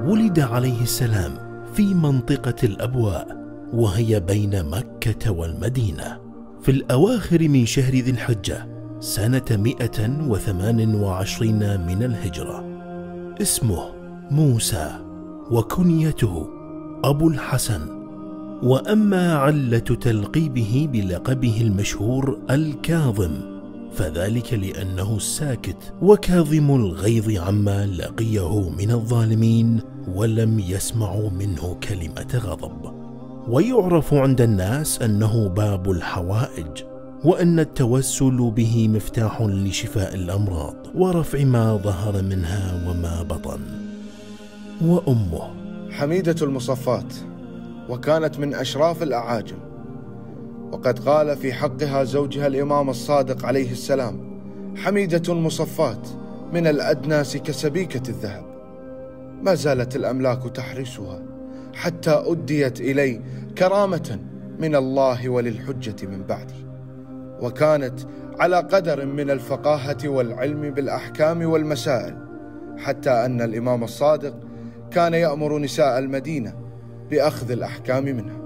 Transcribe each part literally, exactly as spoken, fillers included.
ولد عليه السلام في منطقة الأبواء، وهي بين مكة والمدينة، في الأواخر من شهر ذي الحجة سنة مئة وثمان وعشرين من الهجرة. اسمه موسى، وكنيته أبو الحسن. وأما علة تلقيبه بلقبه المشهور الكاظم، فذلك لأنه الساكت وكاظم الغيظ عما لقيه من الظالمين ولم يسمعوا منه كلمة غضب. ويعرف عند الناس أنه باب الحوائج، وأن التوسل به مفتاح لشفاء الأمراض ورفع ما ظهر منها وما بطن. وأمه حميدة المصفات، وكانت من أشراف الأعاجم، وقد قال في حقها زوجها الإمام الصادق عليه السلام: حميدة مصفات من الأدناس كسبيكة الذهب، ما زالت الأملاك تحرسها حتى أديت إلي كرامة من الله وللحجة من بعدي. وكانت على قدر من الفقاهة والعلم بالأحكام والمسائل، حتى أن الإمام الصادق كان يأمر نساء المدينة بأخذ الأحكام منها.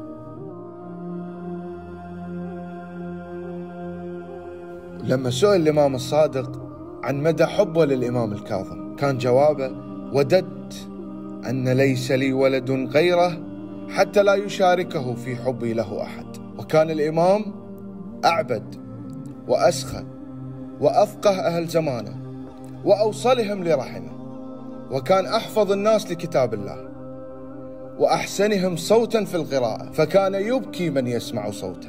لما سئل الإمام الصادق عن مدى حبه للإمام الكاظم، كان جوابه: وددت أن ليس لي ولد غيره حتى لا يشاركه في حبي له أحد. وكان الإمام أعبد وأسخى وأفقه أهل زمانه وأوصلهم لرحمه، وكان أحفظ الناس لكتاب الله وأحسنهم صوتا في القراءة، فكان يبكي من يسمع صوته.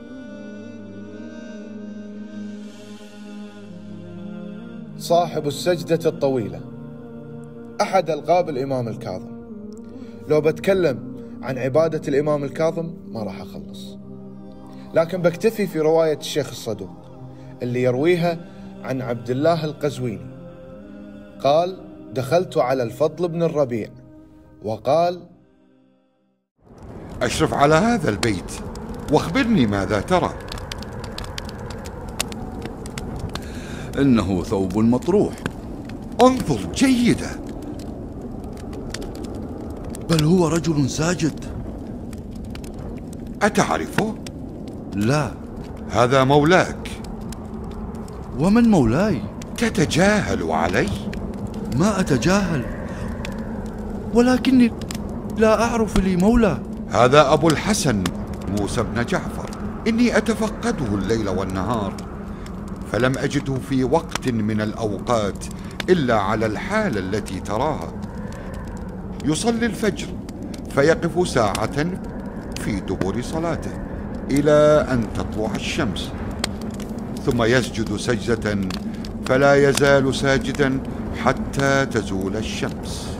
صاحب السجدة الطويلة أحد ألقاب الإمام الكاظم. لو بتكلم عن عبادة الإمام الكاظم ما راح أخلص، لكن بكتفي في رواية الشيخ الصدوق اللي يرويها عن عبد الله القزويني. قال: دخلت على الفضل بن الربيع وقال: أشرف على هذا البيت واخبرني ماذا ترى. إنه ثوب مطروح. انظر جيدا. بل هو رجل ساجد. أتعرفه؟ لا. هذا مولاك. ومن مولاي؟ تتجاهل علي؟ ما أتجاهل، ولكني لا أعرف لي مولى. هذا أبو الحسن موسى بن جعفر. إني أتفقده الليل والنهار، فلم أجده في وقت من الأوقات إلا على الحالة التي تراها. يصلي الفجر فيقف ساعة في دبر صلاته إلى أن تطلع الشمس، ثم يسجد سجدة فلا يزال ساجدا حتى تزول الشمس.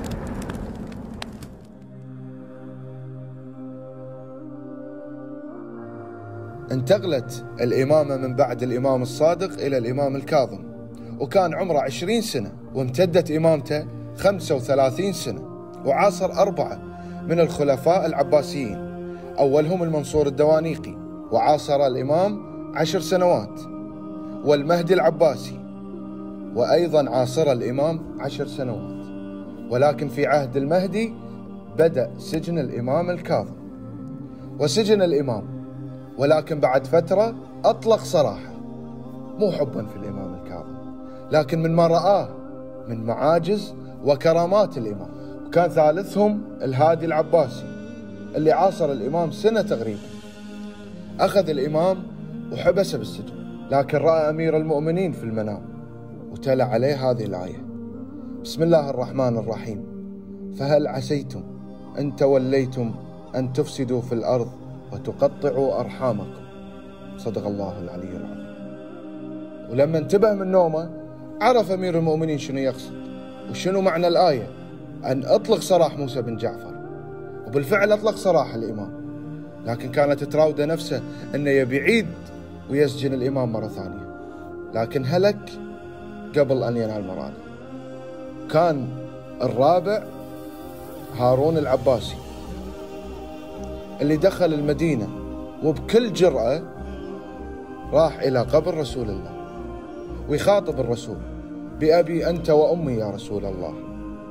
انتقلت الإمامة من بعد الإمام الصادق إلى الإمام الكاظم، وكان عمره عشرين سنة، وامتدت إمامته خمسة وثلاثين سنة، وعاصر أربعة من الخلفاء العباسيين، أولهم المنصور الدوانيقي، وعاصر الإمام عشر سنوات، والمهدي العباسي، وأيضا عاصر الإمام عشر سنوات. ولكن في عهد المهدي بدأ سجن الإمام الكاظم، وسجن الإمام، ولكن بعد فترة أطلق سراحه، مو حبا في الإمام الكاظم، لكن من ما رآه من معاجز وكرامات الإمام. وكان ثالثهم الهادي العباسي اللي عاصر الإمام سنة تقريبا. أخذ الإمام وحبسه بالسجن، لكن رأى أمير المؤمنين في المنام وتلا عليه هذه الآية: بسم الله الرحمن الرحيم، فهل عسيتم أن توليتم أن تفسدوا في الأرض وتقطعوا أرحامكم. صدق الله العلي العظيم. ولما انتبه من نومه عرف أمير المؤمنين شنو يقصد وشنو معنى الآية، أن أطلق سراح موسى بن جعفر. وبالفعل أطلق سراح الإمام، لكن كانت تراود نفسه أنه يبي يعيد ويسجن الإمام مرة ثانية، لكن هلك قبل أن ينال مراده. كان الرابع هارون العباسي اللي دخل المدينة وبكل جرأة راح إلى قبر رسول الله ويخاطب الرسول: بأبي أنت وأمي يا رسول الله.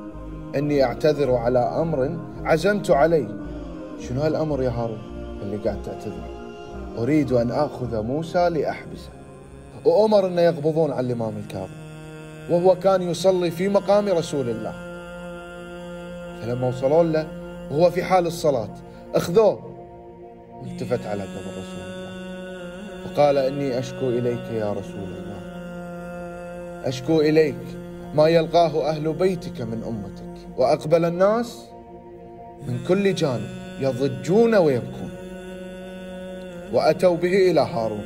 أني أعتذر على أمر عزمت عليه. شنو هالأمر يا هارون اللي قاعد تعتذر؟ أريد أن آخذ موسى لأحبسه. وأمر أن يقبضون على الإمام الكاظم، وهو كان يصلي في مقام رسول الله. فلما وصلوا له وهو في حال الصلاة أخذوه، والتفت على قبر رسول الله وقال: إني أشكو إليك يا رسول الله، أشكو إليك ما يلقاه أهل بيتك من أمتك. وأقبل الناس من كل جانب يضجون ويبكون، وأتوا به إلى هارون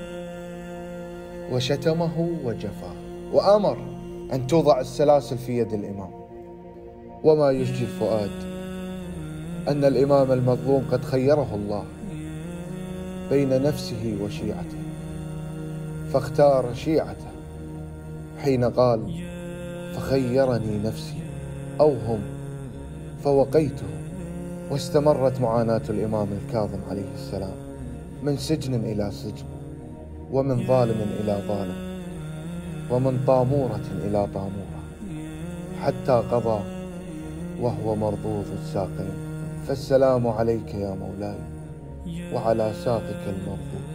وشتمه وجفاه، وأمر أن توضع السلاسل في يد الإمام. وما يشجي الفؤاد أن الإمام المظلوم قد خيره الله بين نفسه وشيعته، فاختار شيعته حين قال: فخيرني نفسي أو هم فوقيته. واستمرت معاناة الإمام الكاظم عليه السلام من سجن إلى سجن، ومن ظالم إلى ظالم، ومن طامورة إلى طامورة، حتى قضى وهو مرضوض الساقين. فالسلام عليك يا مولاي وعلى ساقك المرضوض.